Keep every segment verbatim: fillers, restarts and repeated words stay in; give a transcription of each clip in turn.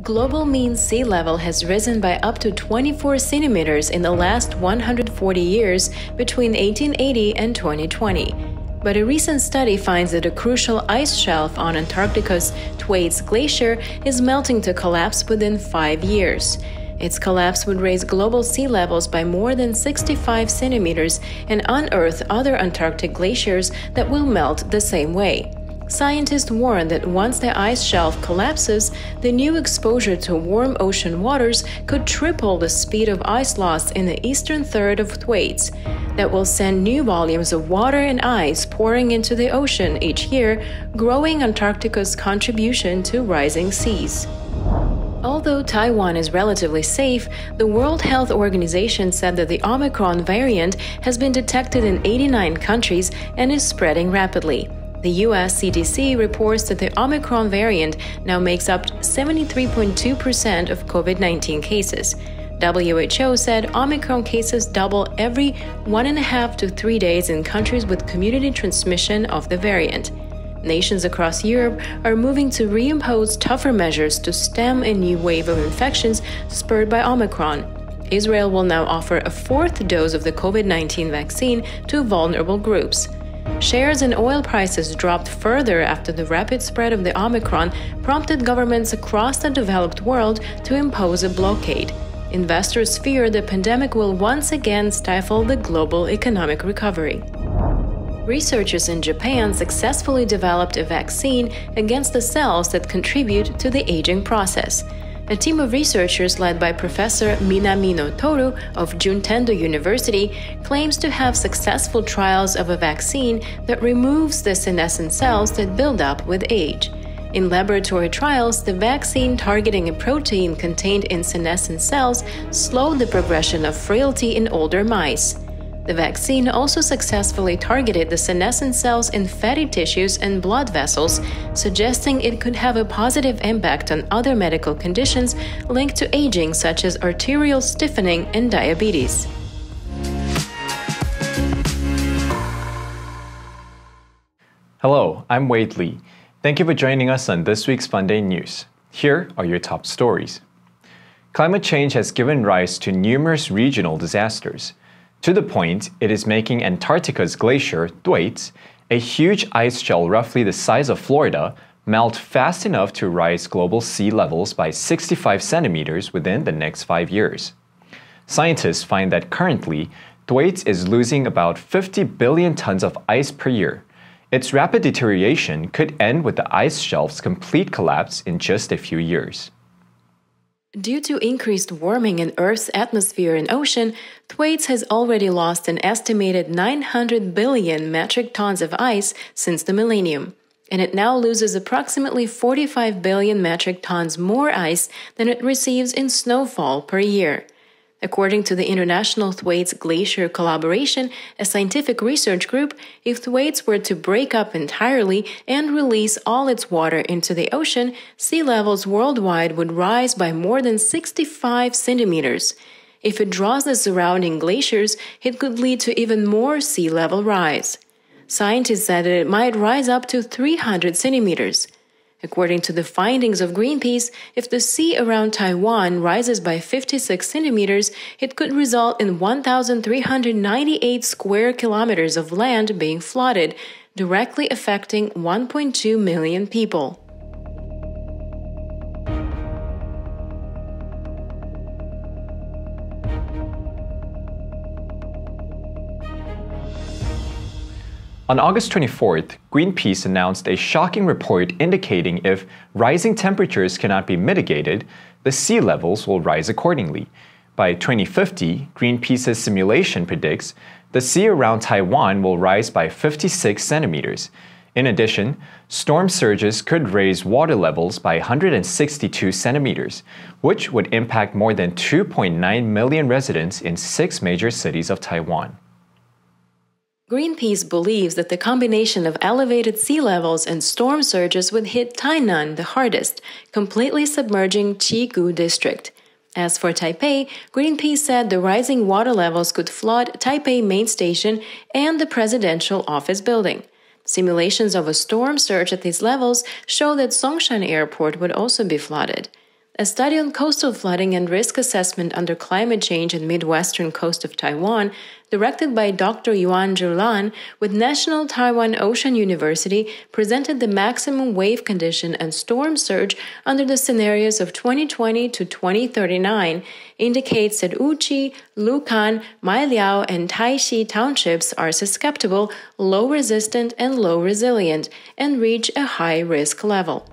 Global mean sea level has risen by up to twenty-four centimeters in the last one hundred forty years between eighteen eighty and twenty twenty. But a recent study finds that a crucial ice shelf on Antarctica's Thwaites Glacier is melting to collapse within five years. Its collapse would raise global sea levels by more than sixty-five centimeters and unearth other Antarctic glaciers that will melt the same way. Scientists warn that once the ice shelf collapses, the new exposure to warm ocean waters could triple the speed of ice loss in the eastern third of Thwaites. That will send new volumes of water and ice pouring into the ocean each year, growing Antarctica's contribution to rising seas. Although Taiwan is relatively safe, the World Health Organization said that the Omicron variant has been detected in eighty-nine countries and is spreading rapidly. The U S C D C reports that the Omicron variant now makes up seventy-three point two percent of COVID nineteen cases. W H O said Omicron cases double every one and a half to three days in countries with community transmission of the variant. Nations across Europe are moving to reimpose tougher measures to stem a new wave of infections spurred by Omicron. Israel will now offer a fourth dose of the COVID nineteen vaccine to vulnerable groups. Shares in oil prices dropped further after the rapid spread of the Omicron prompted governments across the developed world to impose a blockade. Investors fear the pandemic will once again stifle the global economic recovery. Researchers in Japan successfully developed a vaccine against the cells that contribute to the aging process. A team of researchers led by Professor Minamino Toru of Juntendo University claims to have successful trials of a vaccine that removes the senescent cells that build up with age. In laboratory trials, the vaccine targeting a protein contained in senescent cells slowed the progression of frailty in older mice. The vaccine also successfully targeted the senescent cells in fatty tissues and blood vessels, suggesting it could have a positive impact on other medical conditions linked to aging, such as arterial stiffening and diabetes. Hello, I'm Wade Lee. Thank you for joining us on this week's Fun Day News. Here are your top stories. Climate change has given rise to numerous regional disasters, to the point it is making Antarctica's glacier, Thwaites, a huge ice shell roughly the size of Florida, melt fast enough to rise global sea levels by sixty-five centimeters within the next five years. Scientists find that currently, Thwaites is losing about fifty billion tons of ice per year. Its rapid deterioration could end with the ice shelf's complete collapse in just a few years. Due to increased warming in Earth's atmosphere and ocean, Thwaites has already lost an estimated nine hundred billion metric tons of ice since the millennium, and it now loses approximately forty-five billion metric tons more ice than it receives in snowfall per year. According to the International Thwaites Glacier Collaboration, a scientific research group, if Thwaites were to break up entirely and release all its water into the ocean, sea levels worldwide would rise by more than sixty-five centimeters. If it draws the surrounding glaciers, it could lead to even more sea level rise. Scientists said that it might rise up to three hundred centimeters. According to the findings of Greenpeace, if the sea around Taiwan rises by fifty-six centimeters, it could result in one thousand three hundred ninety-eight square kilometers of land being flooded, directly affecting one point two million people. On August twenty-fourth, Greenpeace announced a shocking report indicating if rising temperatures cannot be mitigated, the sea levels will rise accordingly. By twenty fifty, Greenpeace's simulation predicts the sea around Taiwan will rise by fifty-six centimeters. In addition, storm surges could raise water levels by one hundred sixty-two centimeters, which would impact more than two point nine million residents in six major cities of Taiwan. Greenpeace believes that the combination of elevated sea levels and storm surges would hit Tainan the hardest, completely submerging Chigu district. As for Taipei, Greenpeace said the rising water levels could flood Taipei main station and the presidential office building. Simulations of a storm surge at these levels show that Songshan Airport would also be flooded. A study on coastal flooding and risk assessment under climate change in midwestern coast of Taiwan, directed by Doctor Yuan Zhilan with National Taiwan Ocean University, presented the maximum wave condition and storm surge under the scenarios of twenty twenty to twenty thirty-nine, indicates that Wuxi, Lukan, Mailiao, and Taixi townships are susceptible, low resistant, and low resilient, and reach a high risk level.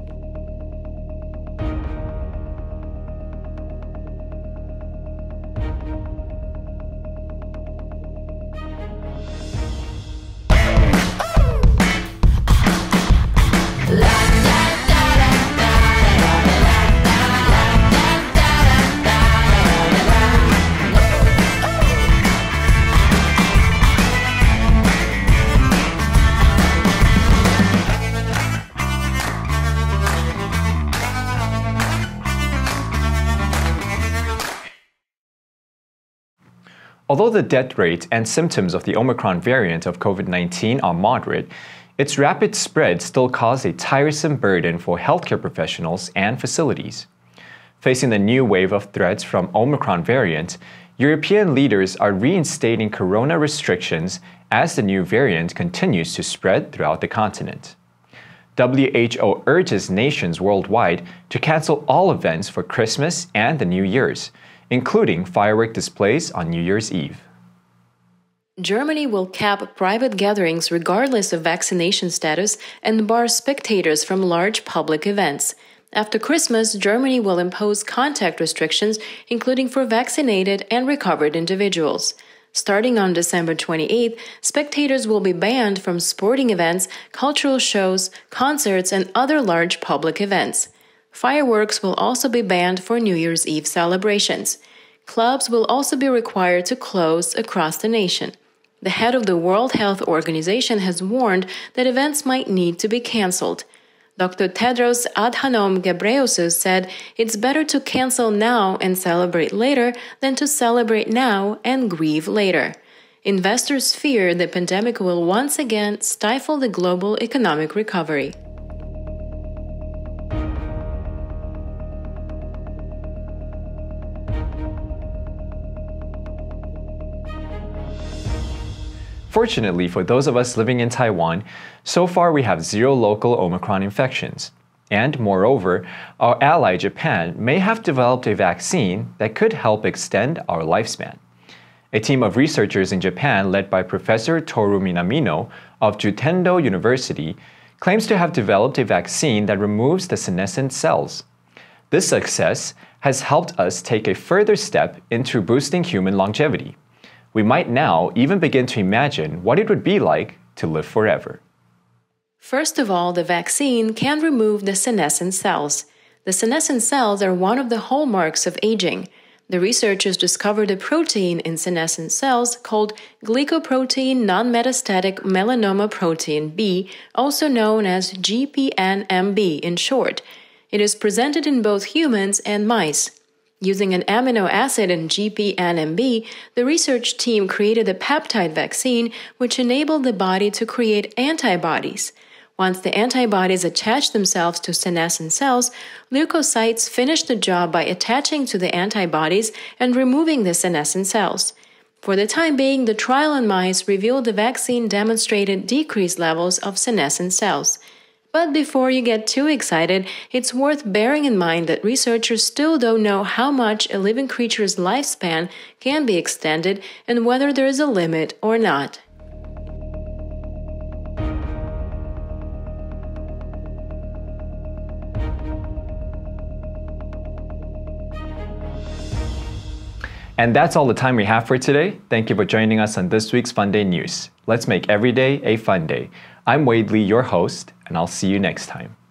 Although the death rate and symptoms of the Omicron variant of COVID nineteen are moderate, its rapid spread still caused a tiresome burden for healthcare professionals and facilities. Facing the new wave of threats from Omicron variant, European leaders are reinstating corona restrictions as the new variant continues to spread throughout the continent. W H O urges nations worldwide to cancel all events for Christmas and the New Year's, including firework displays on New Year's Eve. Germany will cap private gatherings regardless of vaccination status and bar spectators from large public events. After Christmas, Germany will impose contact restrictions, including for vaccinated and recovered individuals. Starting on December twenty-eighth, spectators will be banned from sporting events, cultural shows, concerts, and other large public events. Fireworks will also be banned for New Year's Eve celebrations. Clubs will also be required to close across the nation. The head of the World Health Organization has warned that events might need to be canceled. Doctor Tedros Adhanom Ghebreyesus said it's better to cancel now and celebrate later than to celebrate now and grieve later. Investors fear the pandemic will once again stifle the global economic recovery. Fortunately for those of us living in Taiwan, so far we have zero local Omicron infections. And moreover, our ally Japan may have developed a vaccine that could help extend our lifespan. A team of researchers in Japan led by Professor Toru Minamino of Jutendo University claims to have developed a vaccine that removes the senescent cells. This success has helped us take a further step into boosting human longevity. We might now even begin to imagine what it would be like to live forever. First of all, the vaccine can remove the senescent cells. The senescent cells are one of the hallmarks of aging. The researchers discovered a protein in senescent cells called glycoprotein non-metastatic melanoma protein B, also known as G P N M B in short. It is presented in both humans and mice. Using an amino acid in G P N M B, the research team created a peptide vaccine which enabled the body to create antibodies. Once the antibodies attach themselves to senescent cells, leukocytes finish the job by attaching to the antibodies and removing the senescent cells. For the time being, the trial on mice revealed the vaccine demonstrated decreased levels of senescent cells. But before you get too excited, it's worth bearing in mind that researchers still don't know how much a living creature's lifespan can be extended and whether there is a limit or not. And that's all the time we have for today. Thank you for joining us on this week's Fun Day News. Let's make every day a fun day. I'm Wade Lee, your host, and I'll see you next time.